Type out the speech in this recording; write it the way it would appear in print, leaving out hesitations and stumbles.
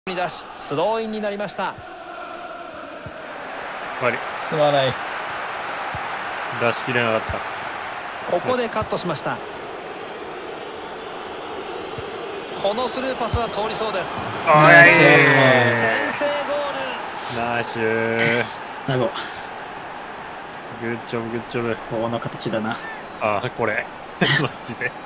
出しスローインになりました。 すまない。 出し切れなかった。 ここでカットしました。このスルーパスは通りそうです。 ナイス先制ゴール。 ナイスなご。 グッジョブグッジョブ。 この形だな。 ああこれマジで